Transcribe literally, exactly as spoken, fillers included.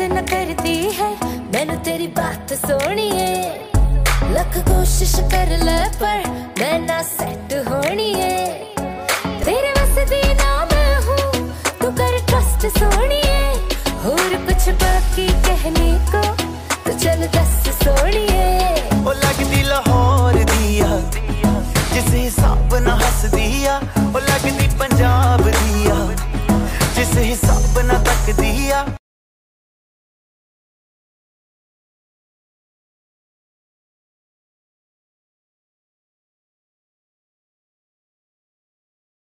से न करती है मैनू तेरी बात सोनी है। लख कोशिश कर ले पर मैं ना सेट होनी है। तेरे वसदी ना मैं हूँ तू कर ट्रस्ट सोनी है। होर कुछ बाकी